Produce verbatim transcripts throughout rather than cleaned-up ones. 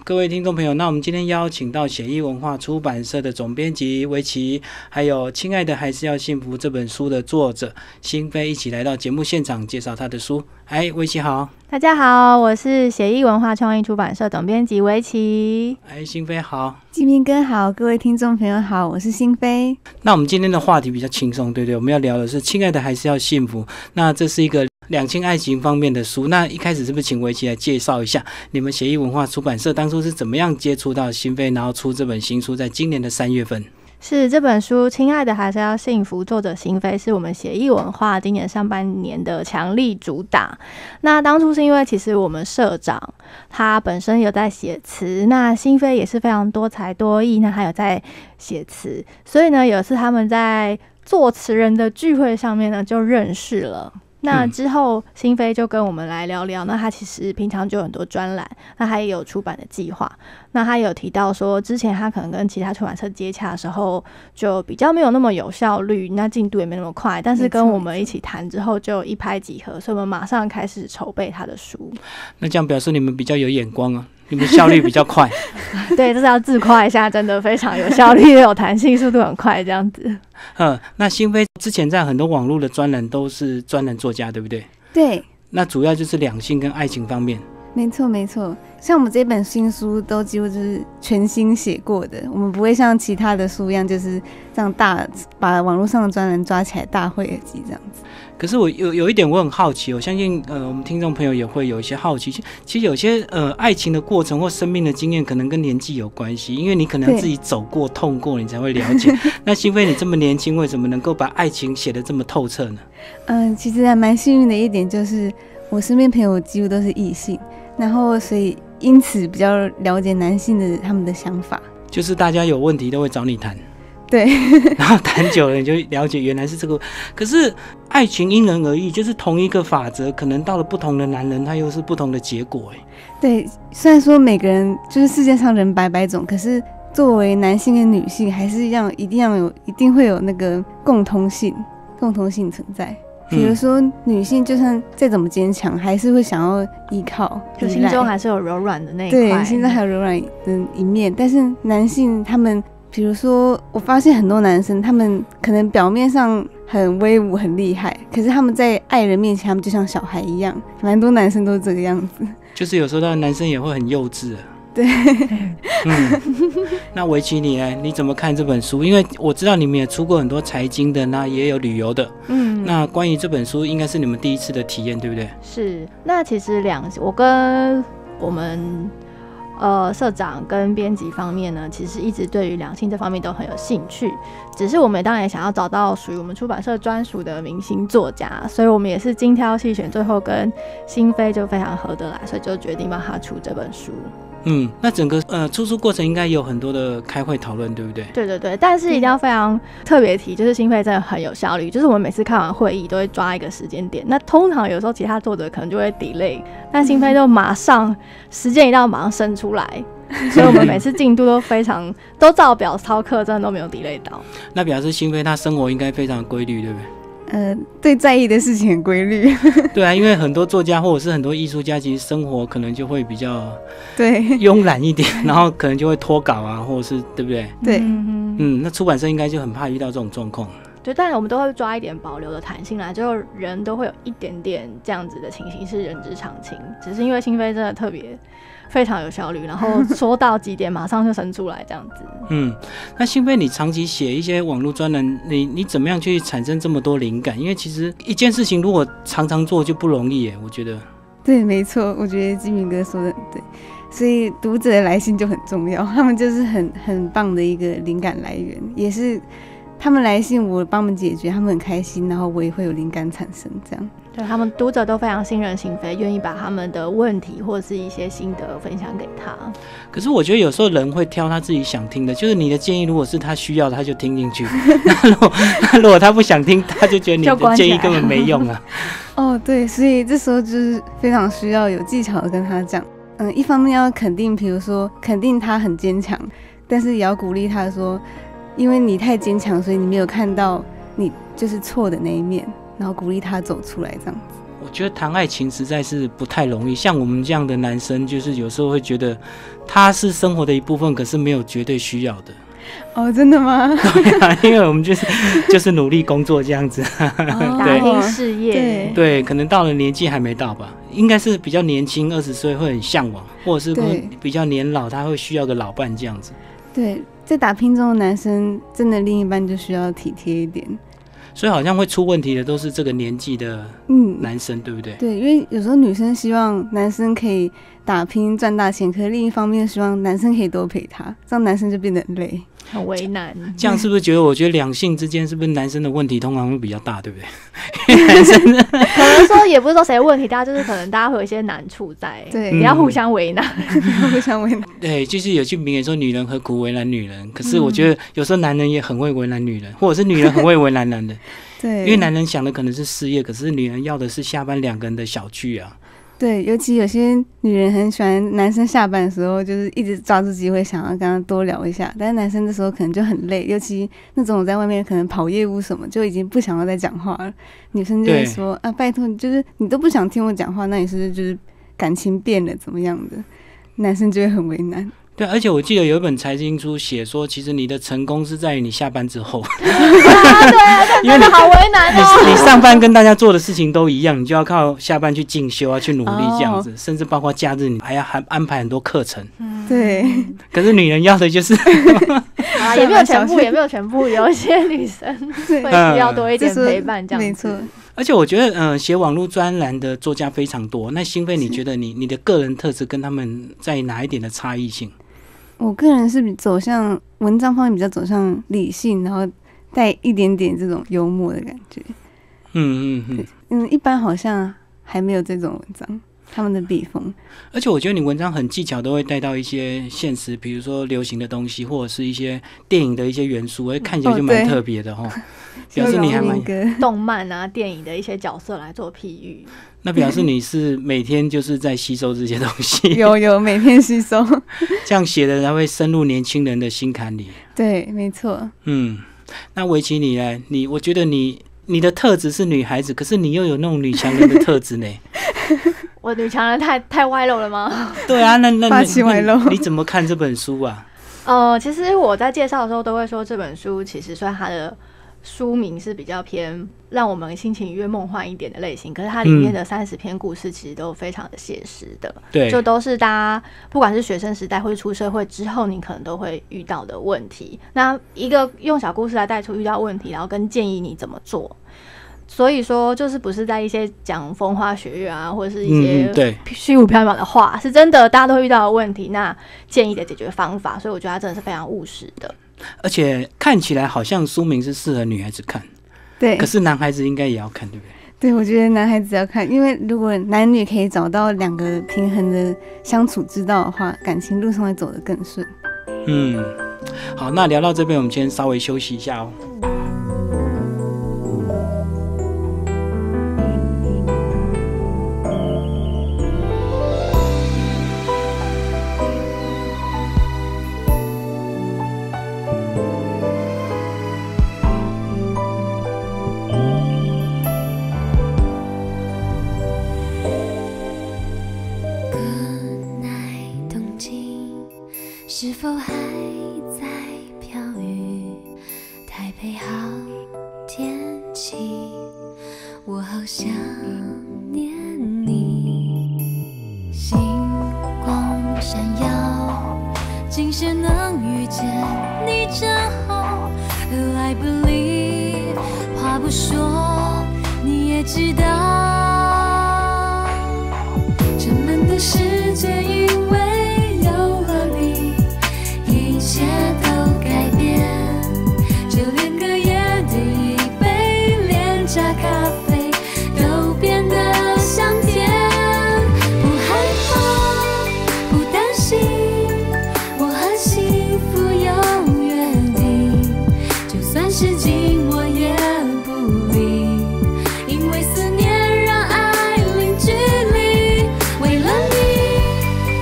各位听众朋友，那我们今天邀请到写意文化出版社的总编辑维琪，还有《亲爱的还是要幸福》这本书的作者新飞一起来到节目现场介绍他的书。哎，维琪好。 大家好，我是写意文化创意出版社总编辑维琪。 哎，新飞好。 季明哥好，各位听众朋友好，我是新飞。 那我们今天的话题比较轻松，对不对？我们要聊的是《亲爱的还是要幸福》，那这是一个两性爱情方面的书。那一开始是不是请维琪来介绍一下你们写意文化出版社当初是怎么样接触到新飞，然后出这本新书，在今年的三月份？ 是这本书《亲爱的还是要幸福》，作者新飞是我们写意文化今年上半年的强力主打。那当初是因为其实我们社长他本身有在写词，那新飞也是非常多才多艺，那他有在写词，所以呢有一次他们在作词人的聚会上面呢就认识了。那之后新飞就跟我们来聊聊，那他其实平常就有很多专栏，那他也有出版的计划。那他有提到说之前他可能跟其他出版社接洽的时候就比较没有那么有效率，那进度也没那么快，但是跟我们一起谈之后就一拍即合，所以我们马上开始筹备他的书。 那这样表示你们比较有眼光啊，你们效率比较快。 对，这是要自夸一下，真的非常有效率，也有弹性，速度很快这样子。 嗯，那新飞之前在很多网络的专栏都是专栏作家，对不对？ 对， 那主要就是两性跟爱情方面。 没错没错，像我们这本新书都几乎就是全新写过的，我们不会像其他的书一样就是这样大把网络上的专栏抓起来大会耳机这样子。 可是我有有一点我很好奇，我相信呃我们听众朋友也会有一些好奇，其实有些呃爱情的过程或生命的经验可能跟年纪有关系，因为你可能自己走过痛过你才会了解。那新飞你这么年轻，为什么能够把爱情写得这么透彻呢？ 嗯，其实还蛮幸运的一点就是我身边朋友几乎都是异性，然后所以因此比较了解男性的他们的想法， 就是大家有问题都会找你谈。 对， 然后谈久了你就了解原来是这个。可是爱情因人而异，就是同一个法则，可能到了不同的男人他又是不同的结果。 对，虽然说每个人就是世界上人百百种，可是作为男性跟女性还是要一定要有一定会有那个共通性共通性存在。比如说女性就算再怎么坚强还是会想要依靠， 就心中还是有柔软的那一块， 对，心中还有柔软的一面。但是男性他们比如说我发现很多男生他们可能表面上很威武很厉害，可是他们在爱人面前他们就像小孩一样，蛮多男生都是这个样子， 就是有时候男生也会很幼稚。 对， 嗯，那维琪你呢？你怎么看这本书？因为我知道你们也出过很多财经的，那也有旅游的。嗯，那关于这本书，应该是你们第一次的体验，对不对？ 是。那其实两，我跟我们呃社长跟编辑方面呢，其实一直对于两性这方面都很有兴趣。只是我们当然也想要找到属于我们出版社专属的明星作家，所以我们也是精挑细选，最后跟新飞就非常合得来，所以就决定帮他出这本书。 嗯，那整个呃出书过程应该有很多的开会讨论，对不对？ 对对对，但是一定要非常特别提，就是新飞真的很有效率，就是我们每次开完会议都会抓一个时间点，那通常有时候其他作者可能就会 delay， 但新飞就马上时间一到马上生出来，所以我们每次进度都非常都照表操课，真的都没有 delay 到。 那表示新飞他生活应该非常规律，对不对？ 呃，对在意的事情很规律。 对啊，因为很多作家或者是很多艺术家，其实生活可能就会比较对慵懒一点，然后可能就会脱稿啊，或者是对不对？ 对， 嗯，那出版社应该就很怕遇到这种状况。 对，但我们都会抓一点保留的弹性来，就人都会有一点点这样子的情形，是人之常情。只是因为新飞真的特别非常有效率，然后说到几点马上就生出来这样子。 嗯，那新飞你长期写一些网络专栏，你你怎么样去产生这么多灵感？因为其实一件事情如果常常做就不容易耶，我觉得。 对，没错，我觉得基明哥说的很对。所以读者的来信就很重要，他们就是很很棒的一个灵感来源，也是他们来信我帮他们解决，他们很开心，然后我也会有灵感产生这样。 对，他们读者都非常信任新飞，愿意把他们的问题或者是一些心得分享给他。 可是我觉得有时候人会挑他自己想听的，就是你的建议如果是他需要的他就听进去，那如果如果他不想听，他就觉得你的建议根本没用啊。 哦，对，所以这时候就是非常需要有技巧的跟他讲。嗯，一方面要肯定，比如说肯定他很坚强，但是也要鼓励他说，因为你太坚强，所以你没有看到你就是错的那一面，然后鼓励他走出来这样子。 我觉得谈爱情实在是不太容易，像我们这样的男生，就是有时候会觉得他是生活的一部分，可是没有绝对需要的。 哦，真的吗？ 对啊，因为我们就是就是努力工作这样子， 哦、打拼事业， 对对，可能到了年纪还没到吧，应该是比较年轻，二十岁会很向往，或者是比较年老，他会需要个老伴这样子。 对，在打拼中的男生，真的另一半就需要体贴一点。 所以好像会出问题的都是这个年纪的男生、嗯，对不对？ 对，因为有时候女生希望男生可以打拼赚大钱，可是另一方面希望男生可以多陪她，这样男生就变得很累。 很为难， 这样是不是觉得？我觉得两性之间是不是男生的问题通常会比较大，对不对？男生可能说也不是说谁的问题，大家就是可能大家会有一些难处在，对，不要互相为难， 嗯、互相为难。 对，就是有句名言说“女人何苦为难女人”，可是我觉得有时候男人也很会为难女人，或者是女人很会为难男人。对，因为男人想的可能是事业，可是女人要的是下班两个人的小聚啊。 对，尤其有些女人很喜欢男生下班的时候，就是一直抓住机会想要跟他多聊一下，但是男生这时候可能就很累，尤其那种在外面可能跑业务什么，就已经不想要再讲话了。女生就会说啊，拜托你，就是你都不想听我讲话，那你是不是就是感情变了怎么样的？男生就会很为难。 对，而且我记得有一本财经书写说，其实你的成功是在于你下班之后。 对啊，对啊，因为你好为难哦。 你, 你上班跟大家做的事情都一样，你就要靠下班去进修啊，去努力这样子，哦、甚至包括假日你还要还安排很多课程。 嗯，对。 可是女人要的就是啊，也没有全部，也没有全部，有一些女生会需要多一点陪伴这样子。没错。 而且我觉得，呃，写网络专栏的作家非常多。那心霏，你觉得你你的个人特质跟他们在哪一点的差异性？ 我个人是走向文章方面比较走向理性，然后带一点点这种幽默的感觉。嗯嗯嗯嗯，一般好像还没有这种文章，他们的笔锋。 而且我觉得你文章很技巧，都会带到一些现实，比如说流行的东西，或者是一些电影的一些元素，会看起来就蛮特别的哈。哦表示你还蛮动漫啊、电影的一些角色来做譬喻。 那表示你是每天就是在吸收这些东西。 有有每天吸收， 这样写的才会深入年轻人的心坎里。 对，没错。 嗯，那围棋你呢？你我觉得你你的特质是女孩子，可是你又有那种女强人的特质呢。 我女强人太太歪漏了吗？ 对啊，那那霸气歪漏， 你怎么看这本书啊？ 呃，其实我在介绍的时候都会说，这本书其实算它的书名是比较偏让我们心情愉悦、梦幻一点的类型，可是它里面的三十篇故事其实都非常的写实的，对、嗯，就都是大家不管是学生时代或是出社会之后，你可能都会遇到的问题。那一个用小故事来带出遇到问题，然后跟建议你怎么做。所以说，就是不是在一些讲风花雪月啊，或者是一些虚无缥缈的话，是真的大家都会遇到的问题，那建议的解决方法。所以我觉得它真的是非常务实的。 而且看起来好像书名是适合女孩子看， 对， 可是男孩子应该也要看，对不对？ 对，我觉得男孩子要看，因为如果男女可以找到两个平衡的相处之道的话，感情路上会走得更顺。 嗯，好，那聊到这边，我们先稍微休息一下哦。 是否还在飘雨？台北好天气，我好想念你。星光闪耀，今生能遇见你真好。I believe， 话不说你也知道，沉闷的世界因为一切都改变，就连隔夜的一杯廉价咖啡都变得香甜。不害怕，不担心，我和幸福有约定，就算是寂寞也不离，因为思念让爱零距离。为了你，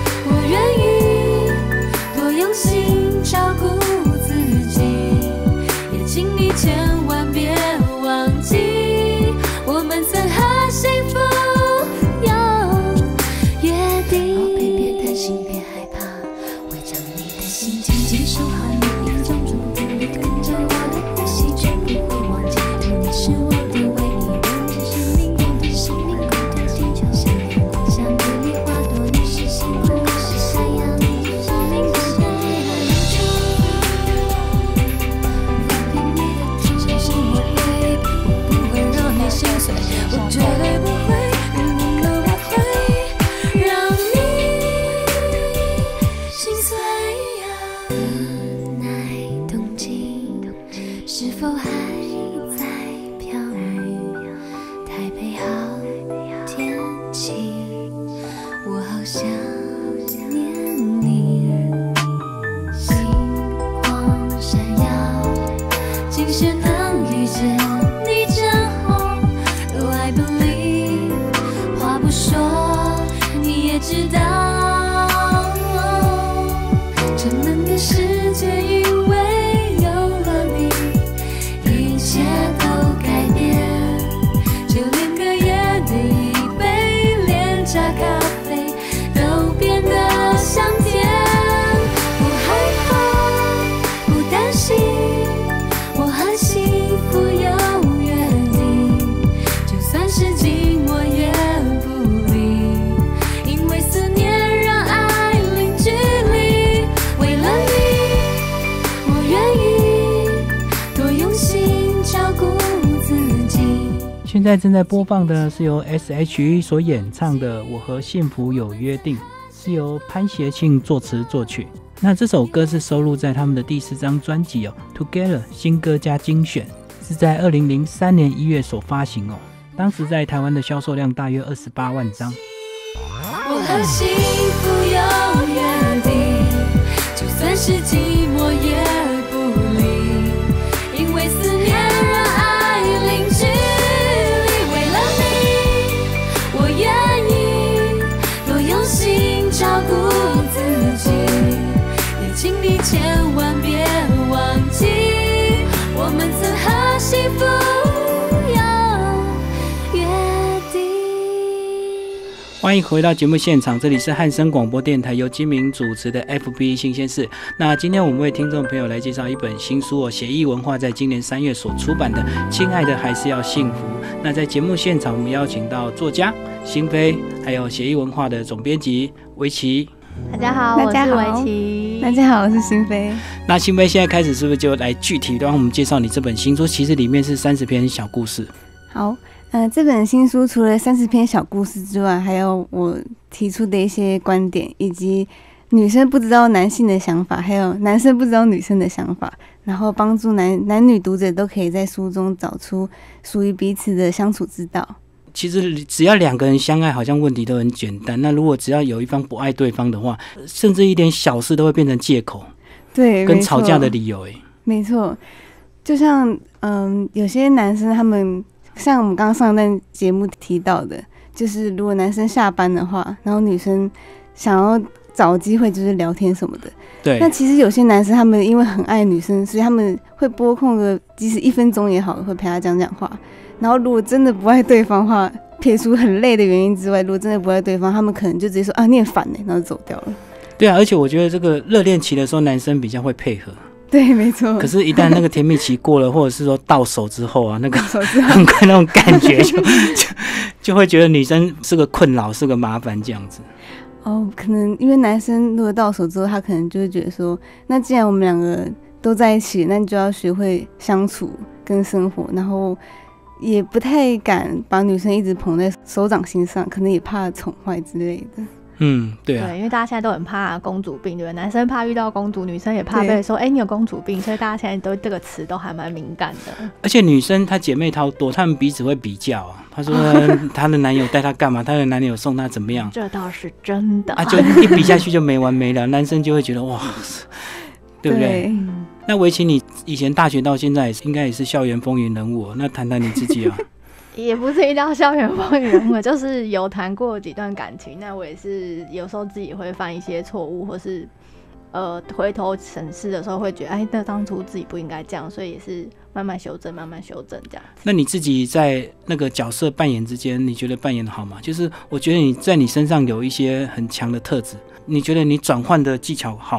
心紧紧守好每一分钟，不会跟着我的呼吸，绝不会忘记，你是我的唯一，我的生命，我的生命，共同地球，像阳光，像美丽花朵，你是星光，我是太阳，你是生命，我是你的日出。放平你的天真是我对，我不会让你心碎，我绝对不会，永远都不会让你心碎。可奈冬季是否还在飘雨？台北好天气，我好想念你。星光闪耀，今生能遇见你真好。Though I believe，话不说你也知道，沉闷的世界因为有了你，一切都改变，就连隔夜的一杯廉价咖啡都变得香甜。不害怕，不担心，我很幸福有约定，就算是寂寞也不离，因为思念让爱零距离。为了你，我愿意多用心照顾自己。 现在正在播放的是由 S H E 所演唱的《我和幸福有约定》，是由潘协庆作词作曲。那这首歌是收录在他们的第四张专辑哦 Together 新歌加精选，是在二零零三年一月所发行哦。当时在台湾的销售量大约二十八万张。 我和幸福有约定，就算是寂寞也不离，因为思念让爱零距离。为了你，我愿意多用心照顾自己，也请你千万别忘记，我们曾和幸福有约定。 欢迎回到节目现场，这里是汉声广播电台由金明主持的 F B 新鲜事。那今天我们为听众朋友来介绍一本新书哦，协议文化在今年三月所出版的《亲爱的还是要幸福》。那在节目现场，我们邀请到作家新飞，还有协议文化的总编辑维琪。 大家好， 大家好我是维琪。 大家好，我是新飞。 那新飞现在开始是不是就来具体让我们介绍你这本新书？其实里面是三十篇小故事。 好，呃，这本新书除了三十篇小故事之外，还有我提出的一些观点，以及女生不知道男性的想法，还有男生不知道女生的想法，然后帮助男男女读者都可以在书中找出属于彼此的相处之道。 其实只要两个人相爱，好像问题都很简单。那如果只要有一方不爱对方的话，甚至一点小事都会变成借口， 对， 跟吵架的理由。哎， 没错，就像嗯，有些男生他们像我们刚刚上一段节目提到的，就是如果男生下班的话，然后女生想要找机会就是聊天什么的。 对。 那其实有些男生他们因为很爱女生，所以他们会拨空个即使一分钟也好，会陪她讲讲话。然后如果真的不爱对方的话，撇除很累的原因之外，如果真的不爱对方，他们可能就直接说啊你很烦欸，然后就走掉了。对啊，而且我觉得这个热恋期的时候，男生比较会配合。 对，没错。 可是，一旦那个甜蜜期过了，或者是说到手之后啊，那个很快那种感觉就就就会觉得女生是个困扰，是个麻烦这样子。 哦，可能因为男生如果到手之后，他可能就会觉得说，那既然我们两个都在一起，那你就要学会相处跟生活，然后也不太敢把女生一直捧在手掌心上，可能也怕宠坏之类的。 嗯，对啊， 对，因为大家现在都很怕公主病，对不对？男生怕遇到公主，女生也怕被说，哎、欸，你有公主病，所以大家现在都这个词都还蛮敏感的。 而且女生她姐妹超多，她们彼此会比较啊。她说她的男友带她干嘛，她的男友送她怎么样， 这倒是真的啊， 就一比下去就没完没了，男生就会觉得哇，对不对？对，那维琪，你以前大学到现在应该也是校园风云人物、哦，那谈谈你自己啊。 也不是一定要校园风云人物，就是有谈过几段感情。那我也是有时候自己会犯一些错误，或是呃回头审视的时候会觉得，哎，那当初自己不应该这样，所以也是慢慢修正，慢慢修正这样子。 那你自己在那个角色扮演之间，你觉得扮演的好吗？就是我觉得你在你身上有一些很强的特质，你觉得你转换的技巧好吗？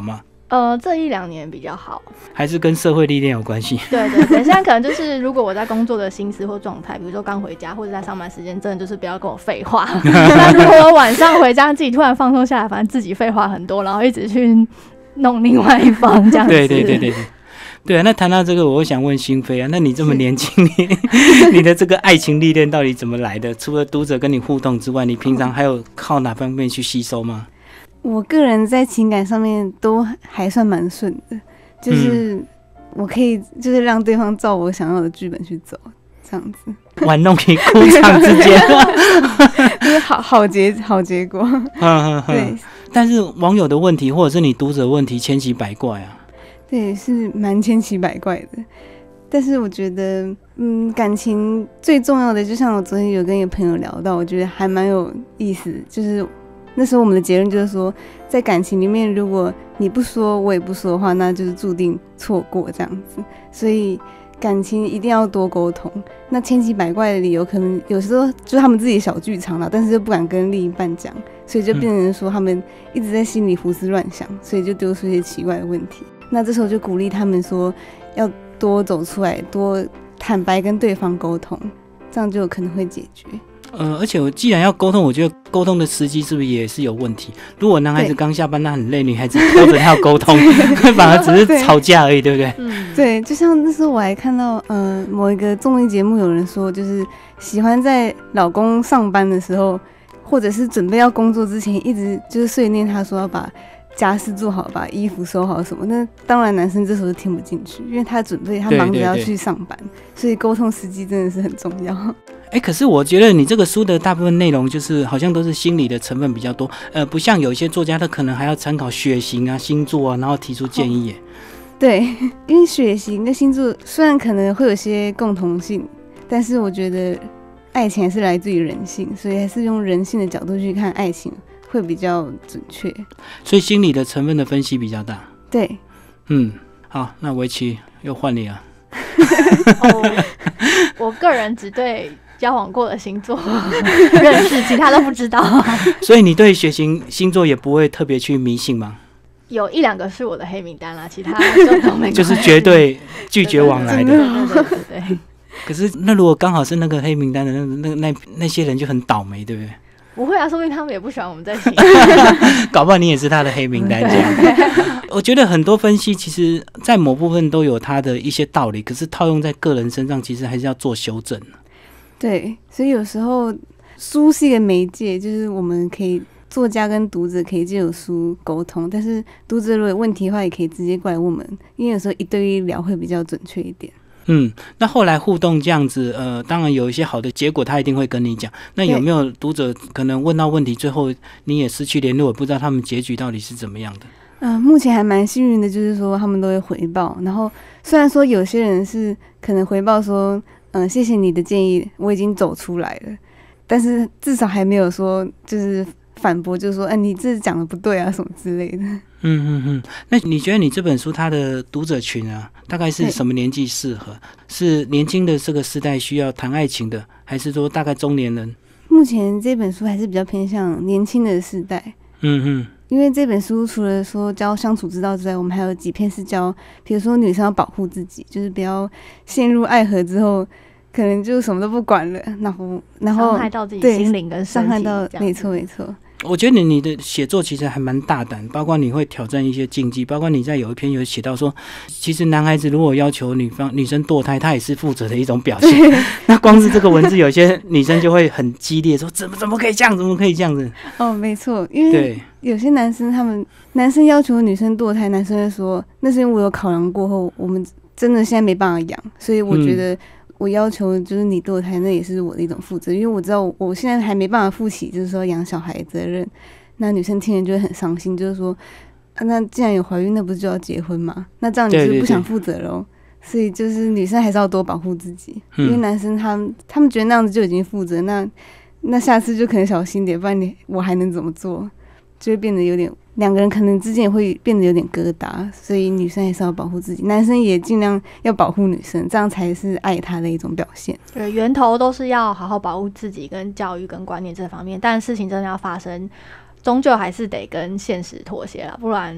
呃，这一两年比较好， 还是跟社会历练有关系？ 对对对，现在可能就是如果我在工作的心思或状态，比如说刚回家或者在上班时间，真的就是不要跟我废话。那如果我晚上回家自己突然放松下来，反正自己废话很多，然后一直去弄另外一方这样子。 对对对对对。对啊，那谈到这个，我想问心扉啊，那你这么年轻，你你的这个爱情历练到底怎么来的？除了读者跟你互动之外，你平常还有靠哪方面去吸收吗？ 我个人在情感上面都还算蛮顺的，就是我可以就是让对方照我想要的剧本去走，这样子玩弄于股掌之间， 就是好好结好结果。对， 但是网友的问题或者是你读者的问题千奇百怪啊。 对，是蛮千奇百怪的。但是我觉得，嗯，感情最重要的，就像我昨天有跟一个朋友聊到，我觉得还蛮有意思，就是那时候我们的结论就是说，在感情里面，如果你不说，我也不说的话，那就是注定错过这样子。所以感情一定要多沟通。那千奇百怪的理由，可能有时候就是他们自己的小剧场啦，但是又不敢跟另一半讲，所以就变成说他们一直在心里胡思乱想，所以就丢出一些奇怪的问题。那这时候就鼓励他们说，要多走出来，多坦白跟对方沟通，这样就有可能会解决。 呃，而且我既然要沟通，我觉得沟通的时机是不是也是有问题？如果男孩子刚下班，他很累，女孩子拖着他要沟通，反而只是吵架而已，对不对？ 嗯， 对，就像那时候我还看到，呃，某一个综艺节目有人说，就是喜欢在老公上班的时候，或者是准备要工作之前，一直就是碎念他说要把家事做好，把衣服收好什么，那当然男生这时候听不进去，因为他准备他忙着要去上班，对对对，所以沟通时机真的是很重要。 哎、欸，可是我觉得你这个书的大部分内容就是好像都是心理的成分比较多，呃，不像有一些作家他可能还要参考血型啊、星座啊，然后提出建议耶。 对，因为血型跟星座虽然可能会有些共同性，但是我觉得爱情还是来自于人性，所以还是用人性的角度去看爱情会比较准确， 所以心理的成分的分析比较大。 对， 嗯，好，那围棋又换你了。 哦，我个人只对交往过的星座认识，其他都不知道。 所以你对血型星座也不会特别去迷信吗？ 有一两个是我的黑名单啦，其他就都没关系， 就是绝对拒绝往来的。 对对对对对对。 可是那如果刚好是那个黑名单的那那那那些人就很倒霉，对不对？ 不会啊，说不定他们也不喜欢我们在一起。 搞不好你也是他的黑名单这样。我觉得很多分析其实在某部分都有他的一些道理，可是套用在个人身上其实还是要做修正。 对，所以有时候书是一个媒介，就是我们可以作家跟读者可以借由书沟通，但是读者如果有问题的话也可以直接过来问我们，因为有时候一对一聊会比较准确一点。 嗯，那后来互动这样子，呃，当然有一些好的结果，他一定会跟你讲。那有没有读者可能问到问题，最后你也失去联络，不知道他们结局到底是怎么样的？ 嗯、呃，目前还蛮幸运的，就是说他们都会回报。然后虽然说有些人是可能回报说，嗯、呃，谢谢你的建议，我已经走出来了，但是至少还没有说就是反驳，就是说，哎、呃，你这讲的不对啊，什么之类的。 嗯嗯嗯，那你觉得你这本书它的读者群啊，大概是什么年纪适合？是年轻的这个时代需要谈爱情的，还是说大概中年人？ 目前这本书还是比较偏向年轻的世代。 嗯嗯， 因为这本书除了说教相处之道之外，我们还有几篇是教，比如说女生要保护自己，就是不要陷入爱河之后，可能就什么都不管了，然后然后伤害到自己心灵跟身体， 伤害到，没错没错。 我觉得你的写作其实还蛮大胆，包括你会挑战一些禁忌，包括你在有一篇有写到说，其实男孩子如果要求女方女生堕胎，他也是负责的一种表现。那光是这个文字，有些女生就会很激烈，说怎么怎么可以这样，怎么可以这样子？ 哦，没错，因为有些男生他们男生要求女生堕胎，男生会说那是因为我有考量过后，我们真的现在没办法养，所以我觉得、嗯。我要求就是你堕胎，那也是我的一种负责，因为我知道我现在还没办法负起，就是说养小孩的责任。那女生听了就会很伤心，就是说，啊、那既然有怀孕，那不是就要结婚吗？那这样你是不想负责咯。所以就是女生还是要多保护自己，嗯、因为男生他们他们觉得那样子就已经负责，那那下次就可能小心点，不然你我还能怎么做？就会变得有点两个人可能之间也会变得有点疙瘩，所以女生还是要保护自己，男生也尽量要保护女生，这样才是爱她的一种表现。 对，源头都是要好好保护自己跟教育跟观念这方面，但事情真的要发生，终究还是得跟现实妥协啦，不然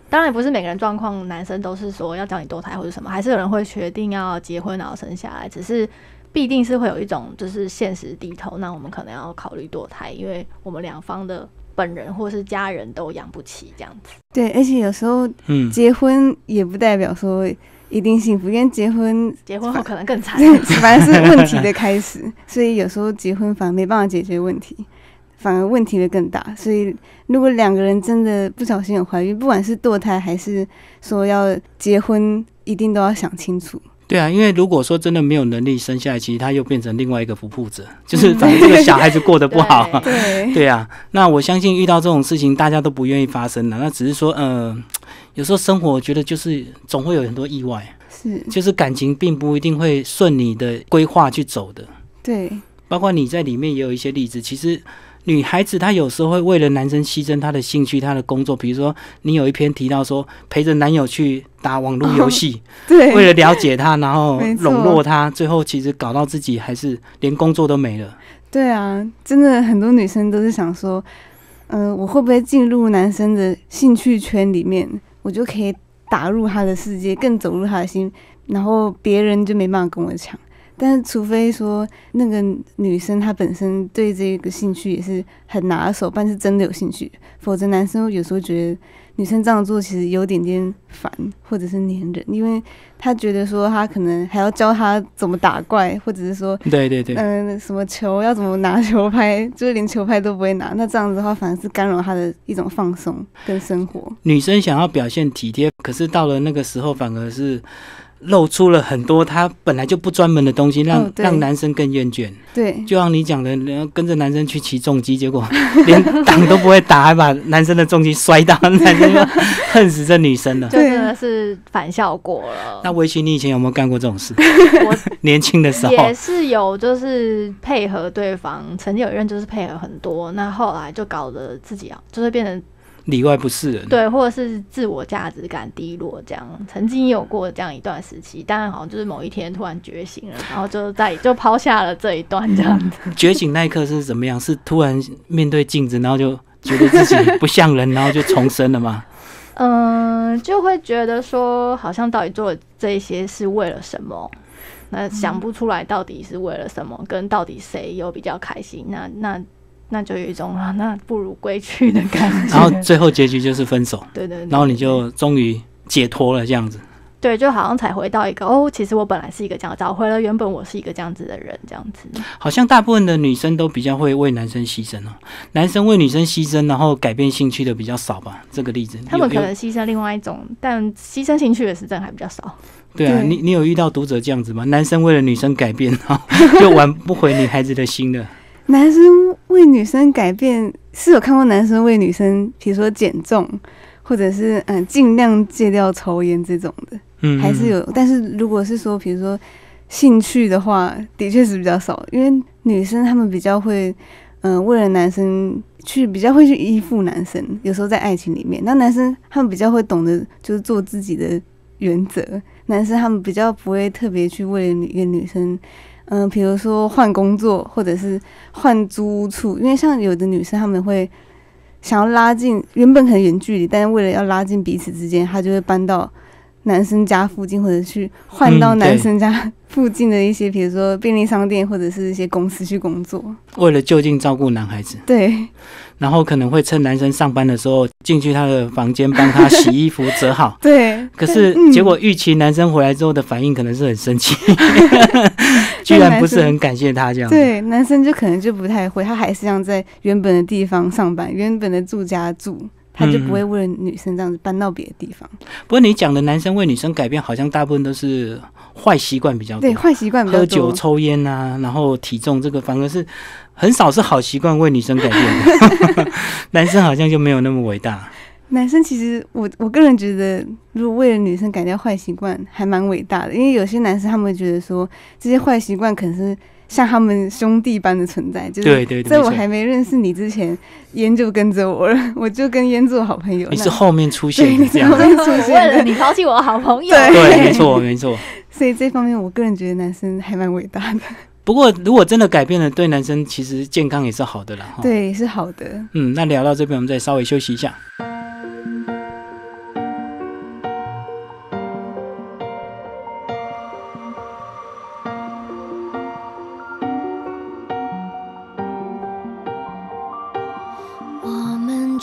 当然不是每个人状况，男生都是说要叫你堕胎或者什么，还是有人会决定要结婚然后生下来，只是必定是会有一种就是现实低头，那我们可能要考虑堕胎，因为我们两方的本人或是家人都养不起这样子。 对，而且有时候结婚也不代表说一定幸福，因为结婚结婚后可能更惨， 反而是问题的开始，所以有时候结婚反而没办法解决问题，反而问题会更大。所以如果两个人真的不小心有怀孕，不管是堕胎还是说要结婚，一定都要想清楚。 对啊，因为如果说真的没有能力生下来，其实他又变成另外一个不负责，就是反正这个小孩子过得不好。 嗯、 对对啊，那我相信遇到这种事情，大家都不愿意发生的。那只是说，呃，有时候生活我觉得就是总会有很多意外， 是， 就是感情并不一定会顺你的规划去走的。 对， 包括你在里面也有一些例子，其实。女孩子她有时候会为了男生牺牲她的兴趣、她的工作，比如说你有一篇提到说陪着男友去打网络游戏，哦、 对， 为了了解他，然后笼络他，最后其实搞到自己还是连工作都没了。 对啊，真的很多女生都是想说，嗯、呃，我会不会进入男生的兴趣圈里面，我就可以打入他的世界，更走入他的心，然后别人就没办法跟我抢。但是除非说那个女生她本身对这个兴趣也是很拿手，但是真的有兴趣，否则男生有时候觉得女生这样做其实有点点烦或者是黏人，因为他觉得说他可能还要教他怎么打怪，或者是说对对对， 嗯、呃，什么球要怎么拿球拍，就是连球拍都不会拿，那这样子的话反而是干扰他的一种放松跟生活。 女生想要表现体贴，可是到了那个时候反而是露出了很多他本来就不专门的东西，让、哦、让男生更厌倦。 对， 就像你讲的，跟着男生去骑重机，结果连挡都不会打，还把男生的重机摔到，男生就恨死这女生了， 就真的是反效果了。 那围棋，你以前有没有干过这种事？我年轻的时候也是有，就是配合对方，曾经有一任就是配合很多，那后来就搞得自己啊，就是变成。 里外不是人， 对，或者是自我价值感低落，这样曾经有过这样一段时期，但好像就是某一天突然觉醒了，然后就在就抛下了这一段这样子。 觉醒那一刻是怎么样？是突然面对镜子，然后就觉得自己不像人，然后就重生了吗？ 嗯，就会觉得说，好像到底做了这些是为了什么？那想不出来到底是为了什么，跟到底谁有比较开心？那那。那就有一种啊，那不如归去的感觉。 然后最后结局就是分手， 对 对, 对, 对， 然后你就终于解脱了，这样子。 对，就好像才回到一个哦，其实我本来是一个这样，找回了原本我是一个这样子的人，这样子。 好像大部分的女生都比较会为男生牺牲哦，男生为女生牺牲，然后改变兴趣的比较少吧？这个例子， 他们可能牺牲另外一种，但牺牲兴趣的时间还比较少。 对啊，你你有遇到读者这样子吗？男生为了女生改变，然后就挽不回女孩子的心了。 男生为女生改变是有看过男生为女生，比如说减重，或者是嗯尽量戒掉抽烟这种的，嗯，还是有。但是如果是说，比如说兴趣的话，的确是比较少，因为女生她们比较会，嗯、呃，为了男生去比较会去依附男生，有时候在爱情里面，那男生他们比较会懂得就是做自己的原则，男生他们比较不会特别去为了一个女生。嗯、呃，比如说换工作，或者是换租屋处，因为像有的女生她们会想要拉近，原本可能远距离，但是为了要拉近彼此之间，她就会搬到男生家附近，或者去换到男生家附近的一些，比如说便利商店或者是一些公司去工作， 为了就近照顾男孩子。 对。 然后可能会趁男生上班的时候进去他的房间帮他洗衣服折好。 对。 可是结果预期男生回来之后的反应可能是很生气，居然不是很感谢他这样子。 对，男生就可能就不太会，他还是像在原本的地方上班，原本的住家住。他就不会为了女生这样子搬到别的地方。嗯、 不过你讲的男生为女生改变，好像大部分都是坏习惯比较多。 对，坏习惯比较多， 喝酒、抽烟啊，然后体重这个，反而是很少是好习惯为女生改变的。男生好像就没有那么伟大。 男生其实我我个人觉得，如果为了女生改掉坏习惯，还蛮伟大的。因为有些男生他们会觉得说，这些坏习惯可能是像他们兄弟般的存在，就是在我还没认识你之前，烟就跟着我了，我就跟烟做好朋友。 你是后面出现的这样， 为了你抛弃我的好朋友。 对，没错没错。 所以这方面，我个人觉得男生还蛮伟大的。 不过，如果真的改变了，对男生其实健康也是好的啦。 对，是好的。 嗯，那聊到这边，我们再稍微休息一下。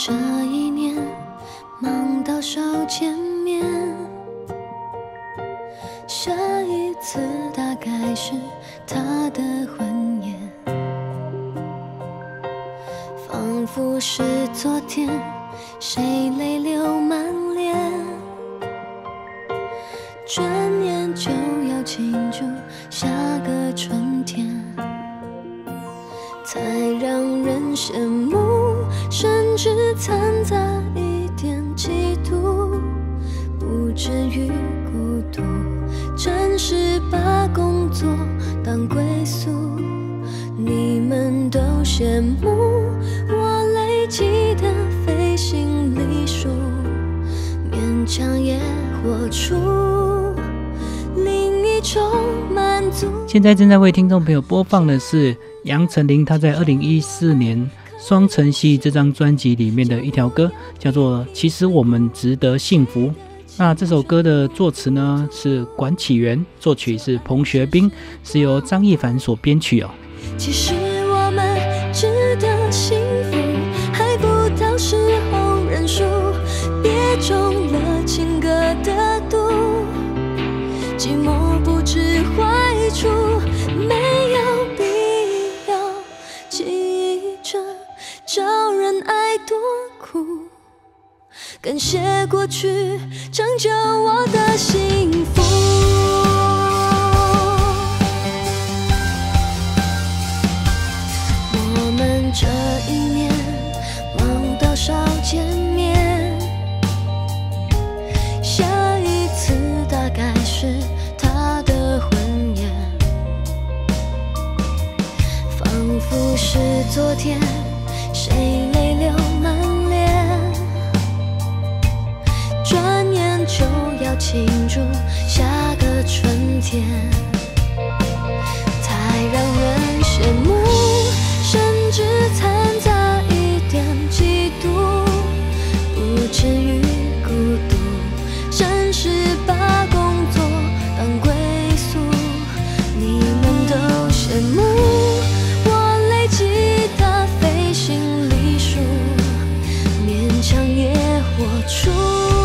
这一年忙到少见面，下一次大概是他的婚宴，仿佛是昨天，谁泪流满脸，转眼就要庆祝下个春天，才让人羡慕，甚至掺杂一点嫉妒，不至于孤独，真是把工作当归宿。你们都羡慕我累积的飞行里数，勉强也活出另一种满足。 现在正在为听众朋友播放的是杨丞琳她在二零一四年《双城记》这张专辑里面的一条歌，叫做《其实我们值得幸福》。那这首歌的作词呢是管启源，作曲是彭学斌，是由张艺凡所编曲哦。 其实我们值得幸福，还不到时候认输，别中了情歌的毒，寂寞不知坏处，没有必要记忆着找人爱多苦。感谢过去成就我的幸福。我们这一年忙到少见面，下一次大概是他的婚宴，仿佛是昨天，谁泪流满脸，转眼就要庆祝下个春天，才让人羡慕，甚至掺杂一点嫉妒，不至于孤独，真是把工作当归宿。你们都羡慕我累积的飞行里数，勉强也活出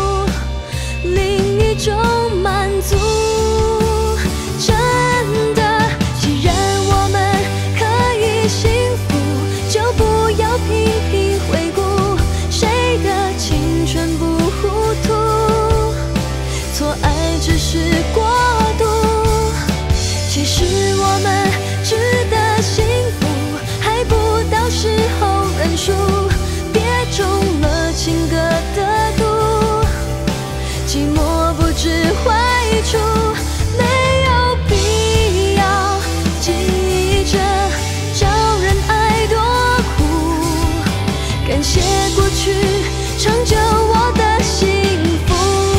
另一种满足。真的，既然我们可以幸福，就不要频频回顾谁的青春不糊涂，错爱只是过渡。其实我们值得幸福，还不到时候认输，别中了情歌的毒，寂寞不知坏处，没有必要记忆着找人爱多苦。感谢过去成就我的幸福。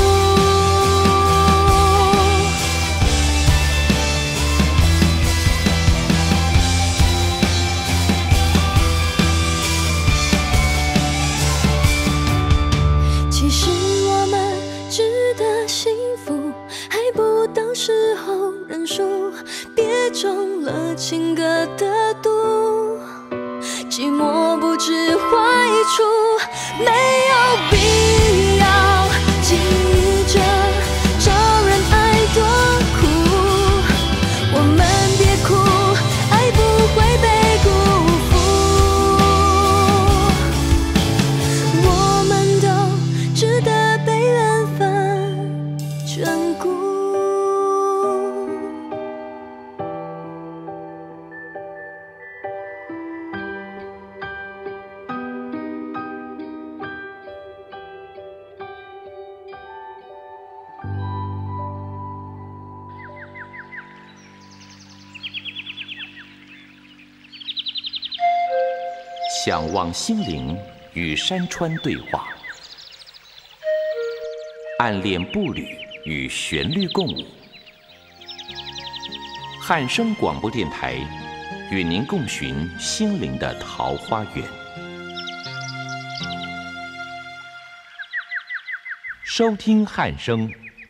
其实我们值得幸福，还不到时候认输，别中了情歌的毒，寂寞不知坏处，没有必要记忆着找人爱多苦。我们别哭，爱不会被辜负，我们都值得被缘分眷顾。 想望心灵与山川对话，暗恋步履与旋律共舞。汉声广播电台与您共寻心灵的桃花源。收听汉声，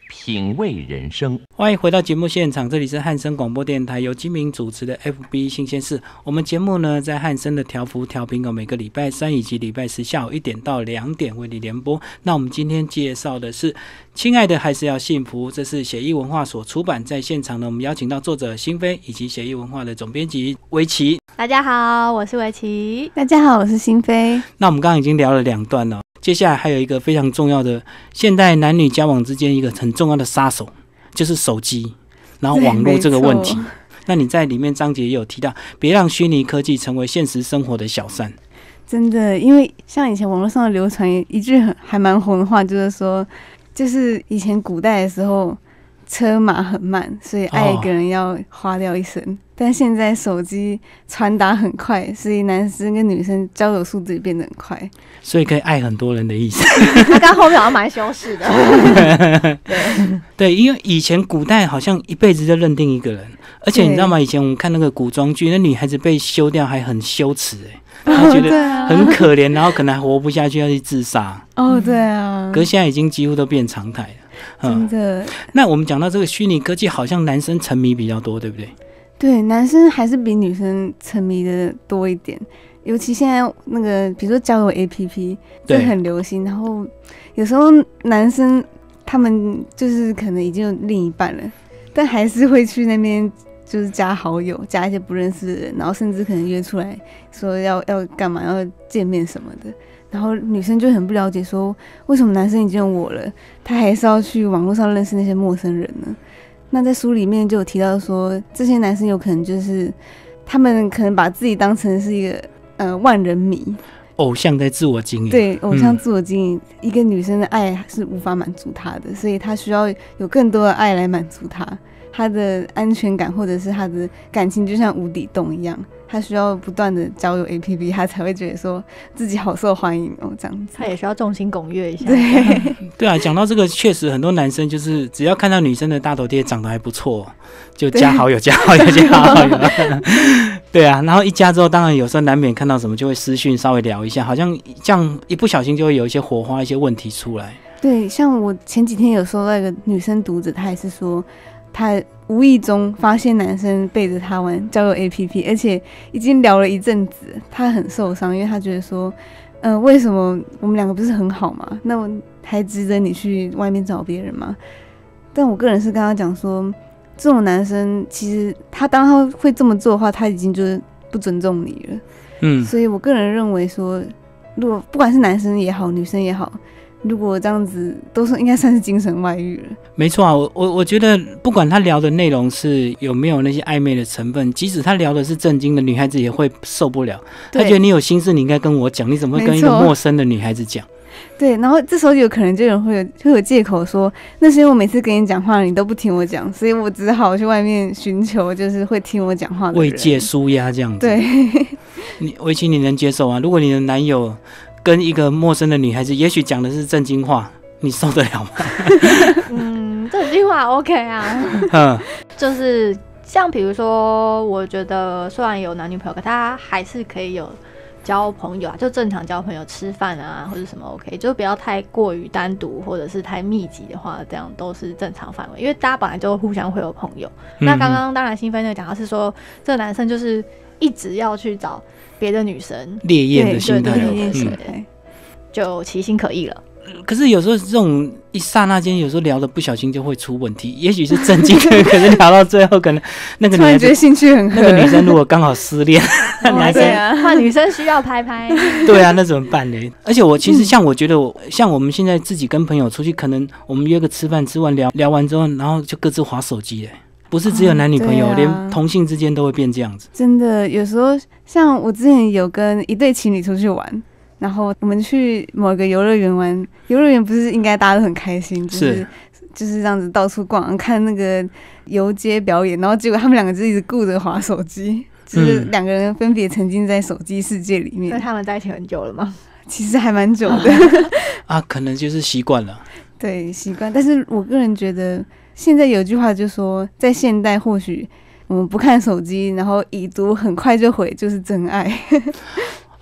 品味人生。 欢迎回到节目现场，这里是汉声广播电台由金明主持的 F B 新鲜事。我们节目呢在汉声的调幅调频哦，每个礼拜三以及礼拜四下午一点到两点为你联播。那我们今天介绍的是《亲爱的还是要幸福》，这是写意文化所出版。在现场呢，我们邀请到作者新飞以及写意文化的总编辑维琪。 大家好，我是维琪。 大家好，我是新飞。 那我们刚刚已经聊了两段了，接下来还有一个非常重要的现代男女交往之间一个很重要的杀手，就是手机，然后网络这个问题。那你在里面章节也有提到，别让虚拟科技成为现实生活的小三。 真的，因为像以前网络上流传一句很还蛮红的话，就是说，就是以前古代的时候，车马很慢，所以爱一个人要花掉一生。哦，但现在手机传达很快，所以男生跟女生交友速度也变得很快， 所以可以爱很多人的意思。 他刚后面好像蛮修饰的。 对对，因为以前古代好像一辈子就认定一个人，而且你知道吗？以前我们看那个古装剧，那女孩子被休掉还很羞耻哎、欸，她觉得很可怜，然后可能还活不下去要去自杀。 哦，对啊。 可是现在已经几乎都变常态了。 真的、嗯。 那我们讲到这个虚拟科技，好像男生沉迷比较多，对不对？ 对，男生还是比女生沉迷的多一点，尤其现在那个，比如说交友 A P P， 这很流行。然后有时候男生他们就是可能已经有另一半了，但还是会去那边就是加好友，加一些不认识的人，然后甚至可能约出来说要要干嘛，要见面什么的。然后女生就很不了解，说为什么男生已经有我了，他还是要去网络上认识那些陌生人呢？那在书里面就有提到说，这些男生有可能就是他们可能把自己当成是一个呃万人迷， 偶像在自我经营。 对，偶像自我经营、嗯，一个女生的爱是无法满足她的，所以她需要有更多的爱来满足她。她的安全感或者是她的感情就像无底洞一样，她需要不断的交友 A P P， 她才会觉得说自己好受欢迎哦，这样子。 她也需要众星拱月一下。 对对啊，讲到这个，确实很多男生就是只要看到女生的大头贴长得还不错，就加好友、加好友、加好友。对啊，然后一加之后，当然有时候难免看到什么就会私讯稍微聊一下，好像这样一不小心就会有一些火花、一些问题出来。 对，像我前几天有收到一个女生读者，她也是说，她无意中发现男生背着她玩交友 A P P， 而且已经聊了一阵子，她很受伤，因为她觉得说，呃，为什么我们两个不是很好吗？那我还值得你去外面找别人吗？但我个人是跟她讲说，这种男生其实他当他会这么做的话，他已经就是不尊重你了。嗯，所以我个人认为说，如果不管是男生也好，女生也好，如果这样子都是应该算是精神外遇了。 没错啊，我我我觉得不管他聊的内容是有没有那些暧昧的成分，即使他聊的是正经的，女孩子也会受不了。他觉得你有心事，你应该跟我讲，你怎么会跟一个陌生的女孩子讲？ 对，然后这时候有可能就有人会有会有借口说，那是因为我每次跟你讲话，你都不听我讲，所以我只好去外面寻求就是会听我讲话的人， 慰藉抒压这样子。 对， 你维琪你能接受啊？如果你的男友跟一个陌生的女孩子，也许讲的是正经话，你受得了吗？ 嗯，正经话 OK 啊。嗯，就是像比如说，我觉得虽然有男女朋友，可他还是可以有交朋友啊，就正常交朋友，吃饭啊或者什么 OK， 就不要太过于单独或者是太密集的话，这样都是正常范围。因为大家本来就互相会有朋友。嗯、那刚刚当然新飞那个讲到是说，这个男生就是一直要去找别的女生， 烈焰的心态， 烈焰心态， 就其心可疑了。 可是有时候这种一刹那间，有时候聊的不小心就会出问题。也许是正经的，可是聊到最后，可能那个女孩子兴趣很合， 那个女生如果刚好失恋， 男生啊，女生需要拍拍， 对啊，那怎么办呢？而且我其实像我觉得我，我像我们现在自己跟朋友出去，可能我们约个吃饭，吃完聊聊完之后，然后就各自滑手机，哎，不是只有男女朋友，哦啊、连同性之间都会变这样子。真的， 有时候像我之前有跟一对情侣出去玩。然后我们去某个游乐园玩，游乐园不是应该大家都很开心，就是是就是这样子到处逛，看那个游街表演，然后结果他们两个就一直顾着滑手机，就是两个人分别沉浸在手机世界里面。 那他们在一起很久了吗？ 其实还蛮久的啊，可能就是习惯了。 对，习惯。但是我个人觉得，现在有句话就说，在现代或许我们不看手机，然后已读很快就回，就是真爱。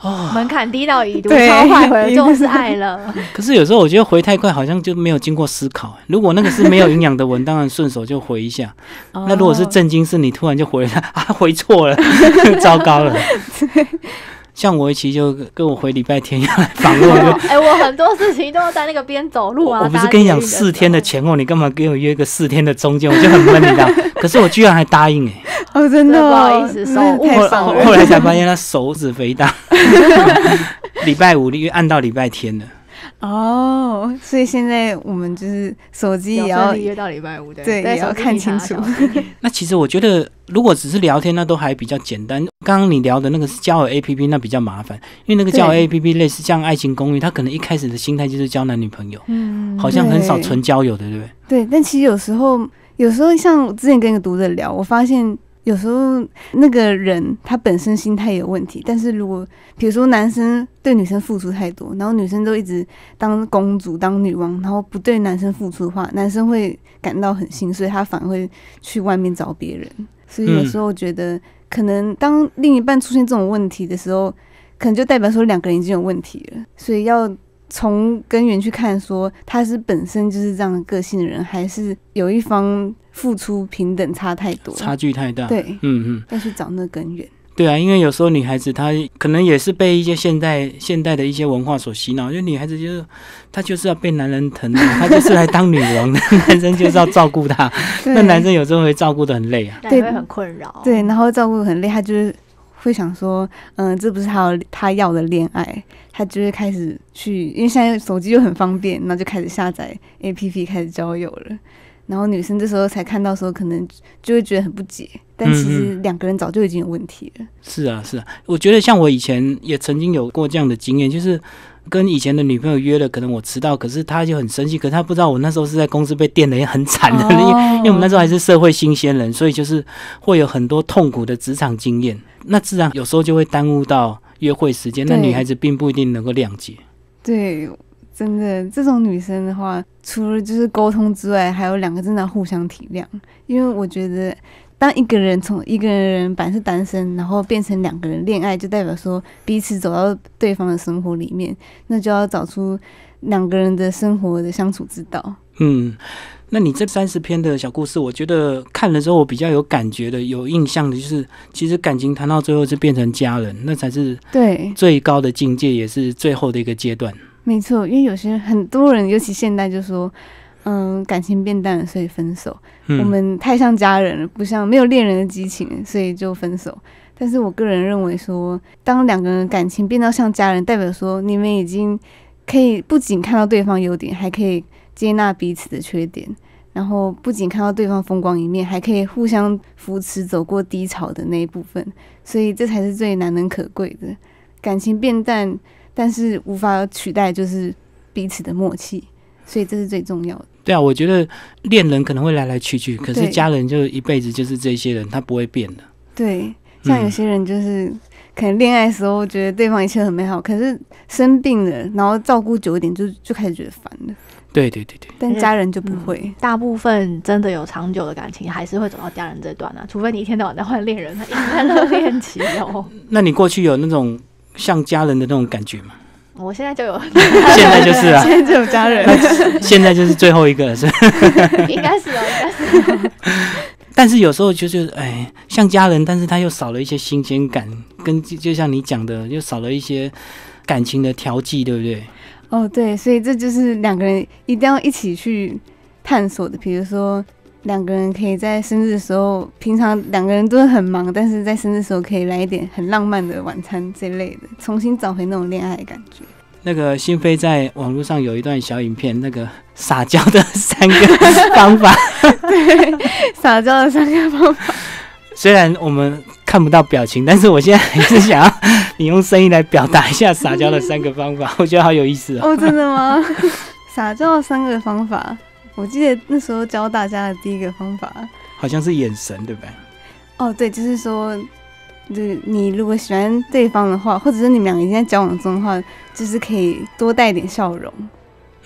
哦， 门槛低到已读， 对超快回了就是爱了。 可是有时候我觉得回太快，好像就没有经过思考。如果那个是没有营养的文，当然顺手就回一下。那如果是正经事，你突然就回了啊，回错了，糟糕了。像我一期就跟我回礼拜天要来访问， 哎、欸，我很多事情都要在那个边走路啊。 我不是跟你讲四天的前后，你干嘛给我约个四天的中间？我就很闷，你知道？可是我居然还答应哎、 欸！哦，真的、哦， 不好意思，手误太棒了。 后来才发现他手指肥大。礼拜五约按到礼拜天了。 哦，所以现在我们就是手机也要约到礼拜五的， 对，也要看清楚。 那其实我觉得，如果只是聊天，那都还比较简单。刚刚你聊的那个是交友 A P P， 那比较麻烦，因为那个交友 A P P 类似像爱情公寓，它可能一开始的心态就是交男女朋友，嗯，好像很少纯交友的，对不对？ 对，但其实有时候，有时候像我之前跟一个读者聊，我发现。有时候那个人他本身心态有问题，但是如果比如说男生对女生付出太多，然后女生都一直当公主当女王，然后不对男生付出的话，男生会感到很心碎，他反而会去外面找别人。所以有时候我觉得可能当另一半出现这种问题的时候，可能就代表说两个人已经有问题了，所以要从根源去看说他是本身就是这样的个性的人，还是有一方付出平等差太多， 差距太大。 对， 嗯嗯， 要去找那根源。 对啊，因为有时候女孩子她可能也是被一些现代现代的一些文化所洗脑，就女孩子就是她就是要被男人疼的，她就是来当女王的，男生就是要照顾她，那男生有时候会照顾得很累啊， 对，会很困扰。 对，然后照顾得很累，他就是会想说，嗯，这不是他他要的恋爱，他就会开始去，因为现在手机又很方便，然后就开始下载 A P P 开始交友了。然后女生这时候才看到的时候，可能就会觉得很不解，但其实两个人早就已经有问题了。 是啊，是啊，我觉得像我以前也曾经有过这样的经验，就是跟以前的女朋友约了，可能我迟到，可是她就很生气，可是她不知道我那时候是在公司被电得也很惨的，哦、因为我们那时候还是社会新鲜人，所以就是会有很多痛苦的职场经验，那自然有时候就会耽误到约会时间，那女孩子并不一定能够谅解。 对。真的，这种女生的话，除了就是沟通之外，还有两个真的要互相体谅。因为我觉得，当一个人从一个人本来是单身，然后变成两个人恋爱，就代表说彼此走到对方的生活里面，那就要找出两个人的生活的相处之道。 嗯，那你这三十篇的小故事，我觉得看了之后，我比较有感觉的、有印象的，就是其实感情谈到最后是变成家人，那才是对最高的境界，也是最后的一个阶段。 没错，因为有些很多人，尤其现代就说，嗯，感情变淡了，所以分手。嗯、我们太像家人了，不像没有恋人的激情，所以就分手。但是我个人认为说，当两个人感情变到像家人，代表说你们已经可以不仅看到对方优点，还可以接纳彼此的缺点，然后不仅看到对方风光一面，还可以互相扶持走过低潮的那一部分。所以这才是最难能可贵的。感情变淡。但是无法取代就是彼此的默契，所以这是最重要的。 对啊，我觉得恋人可能会来来去去，可是家人就一辈子就是这些人，他不会变的。 对，像有些人就是、嗯、可能恋爱的时候觉得对方一切很美好，可是生病了，然后照顾久一点就就开始觉得烦了。 对对对对， 但家人就不会、 嗯。大部分真的有长久的感情，还是会走到家人这段啊，除非你一天到晚在换恋人，他一直在热恋期哦。 那你过去有那种像家人的那种感觉吗？ 我现在就有， 现在就是啊， 现在就有家人， 现在就是最后一个了，是？ 应该是哦，应该是、哦。 但是有时候就是哎，像家人，但是他又少了一些新鲜感，跟就像你讲的，又少了一些感情的调剂，对不对？ 哦，对，所以这就是两个人一定要一起去探索的，比如说。两个人可以在生日的时候，平常两个人都很忙，但是在生日的时候可以来一点很浪漫的晚餐这类的，重新找回那种恋爱的感觉。 那个心飞在网络上有一段小影片，那个撒娇的三个方法， 对，撒娇的三个方法。 虽然我们看不到表情，但是我现在还是想要你用声音来表达一下撒娇的三个方法，我觉得好有意思哦。 哦，真的吗？撒娇的三个方法。我记得那时候教大家的第一个方法好像是眼神，对不对？ 哦，对，就是说，就是你如果喜欢对方的话，或者是你们两个已经在交往中的话，就是可以多带点笑容。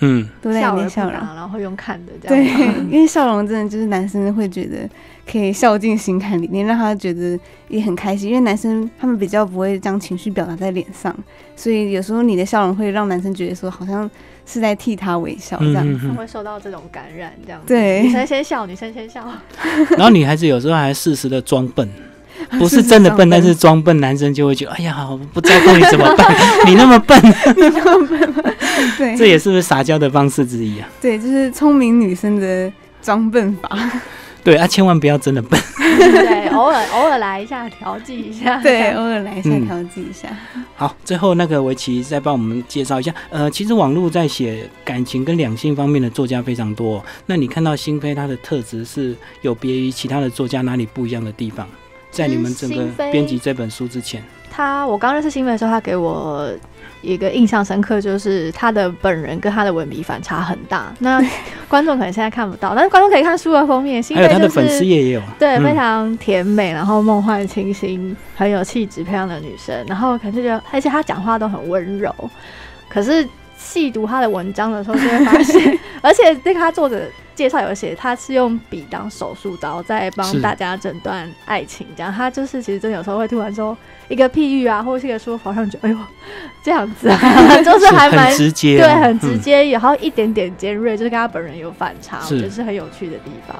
嗯，多带一笑而点笑容， 不答，然后会用看的这样对吗， 因为笑容真的就是男生会觉得可以笑进心坎里面，让他觉得也很开心。因为男生他们比较不会将情绪表达在脸上，所以有时候你的笑容会让男生觉得说好像是在替他微笑这样子。 嗯嗯嗯会受到这种感染这样子。 对女生先笑，女生先笑。 然后女孩子有时候还适时的装笨。不是真的笨，但是装笨，男生就会觉得，哎呀，我不照顾你怎么办？你那么笨， 你那么笨吗？对， 这也是不是撒娇的方式之一啊？ 对，就是聪明女生的装笨法。 对啊，千万不要真的笨。 对，偶尔偶尔来一下，调剂一下。 对，偶尔来一下， 嗯调剂一下。 好，最后那个围棋再帮我们介绍一下。呃，其实网络在写感情跟两性方面的作家非常多、哦。那你看到新飞他的特质是有别于其他的作家哪里不一样的地方？在你们整个编辑这本书之前， 他我刚认识新飞的时候，他给我一个印象深刻，就是他的本人跟他的文笔反差很大。那观众可能现在看不到，但是观众可以看书的封面，新飞、就是、 还有他的粉丝页也有， 对、 嗯， 非常甜美，然后梦幻清新，很有气质、漂亮的女生。然后可能就觉得，而且他讲话都很温柔。可是细读他的文章的时候，就会发现，而且那个他作者介绍有写，他是用笔当手术刀在帮大家诊断爱情，这样他就是其实真的有时候会突然说一个譬喻啊，或是一个说法，让你觉得哎呦这样子啊，就是还蛮直接、 对，很直接，然后一点点尖锐，就是跟他本人有反差，我是觉得是很有趣的地方。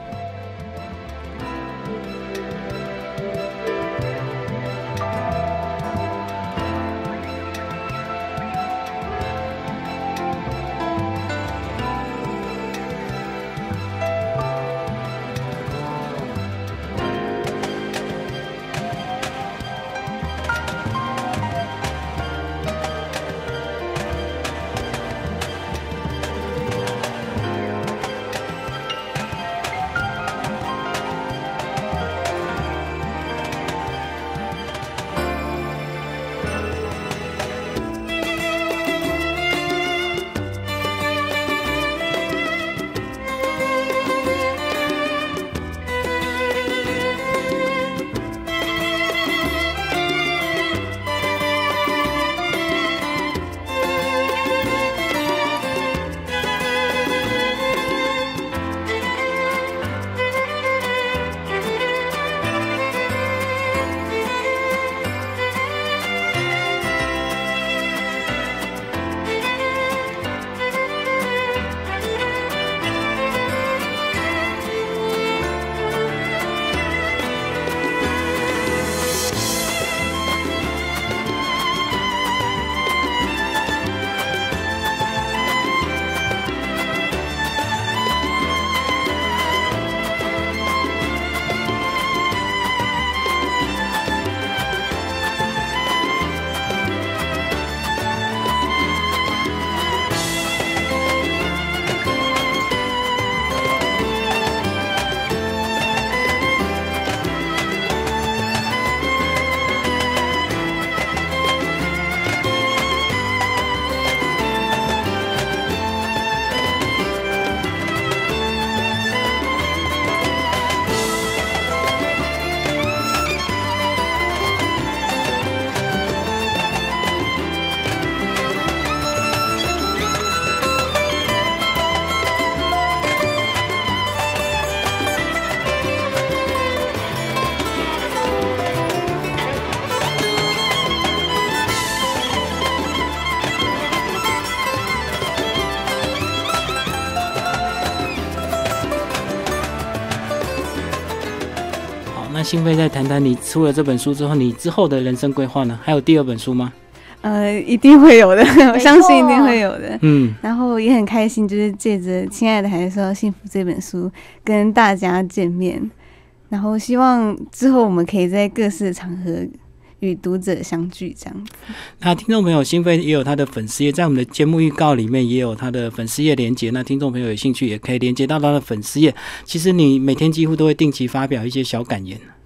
那新飞再谈谈你出了这本书之后，你之后的人生规划呢？还有第二本书吗？ 呃，一定会有的，我相信一定会有的。 嗯， 然后也很开心，就是借着《亲爱的还是要幸福》这本书跟大家见面，然后希望之后我们可以在各式的场合与读者相聚，这样子。 那听众朋友，新飞也有他的粉丝页，在我们的节目预告里面也有他的粉丝页连结。那听众朋友有兴趣也可以连接到他的粉丝页。其实你每天几乎都会定期发表一些小感言，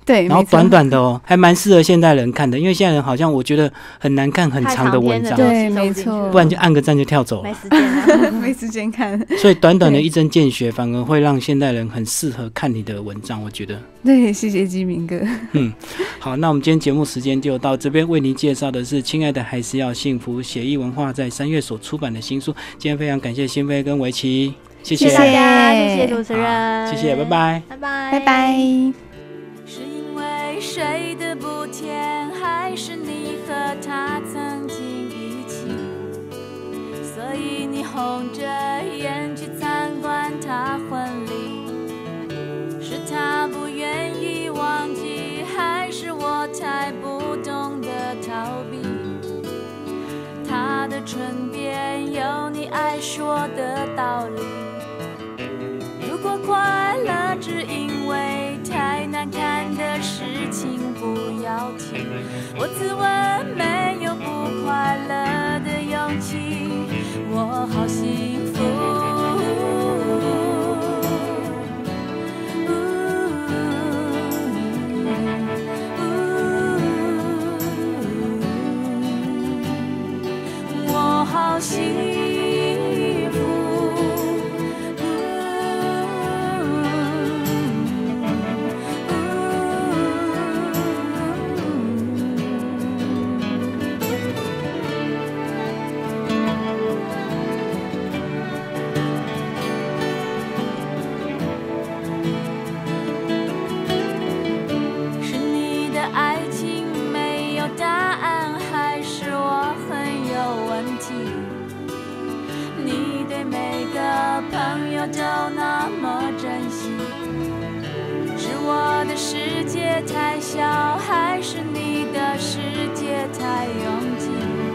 对， 然后没错短短的哦，还蛮适合现代人看的，因为现在人好像我觉得很难看很长的文章， 对没错不然就按个赞就跳走了没，时间啊。 没时间看。 所以短短的一针见血，反而会让现代人很适合看你的文章，我觉得。 对，谢谢基明哥。 嗯，好，那我们今天节目时间就到这边，为您介绍的是《亲爱的还是要幸福》写意文化在三月所出版的新书。今天非常感谢新飞跟维琪，谢谢， 谢谢大家，谢谢主持好人， 谢谢，拜拜。 拜拜， 拜拜。 是因为睡得不甜，还是你和他曾经一起？所以你红着眼去参观他婚礼，是他不愿意忘记，还是我太不懂得逃避？他的唇边有你爱说的道理。如果快乐只因为太难看的事情不要提，我自问没有不快乐的勇气，我好幸福。我好幸福。是你的爱情没有答案，还是我很有问题？你对每个朋友都那么珍惜，是我的世界太小，还是你的世界太拥挤？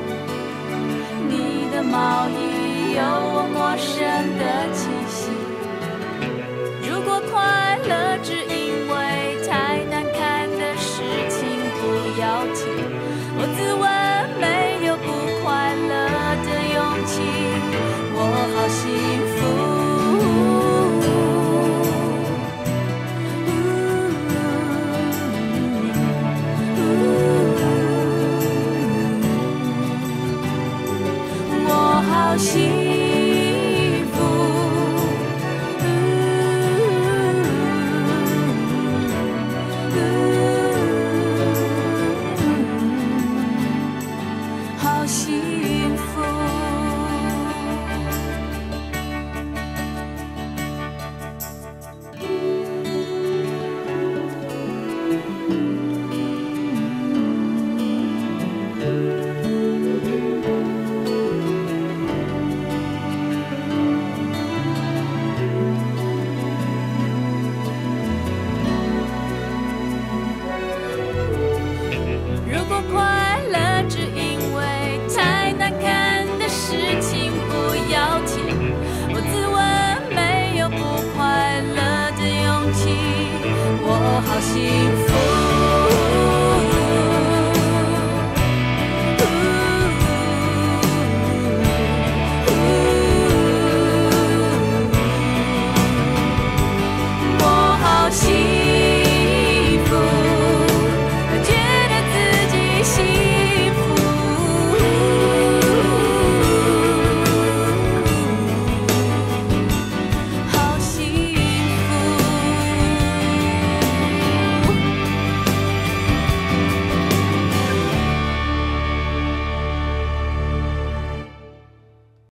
你的毛衣有我陌生的气息。如果快乐只因为太难看的事情不要提，我自问没有不快乐的勇气，我好幸福。我好幸福。好幸福。如果快乐只因为太难看的事情不要提，我自问没有不快乐的勇气，我好幸福。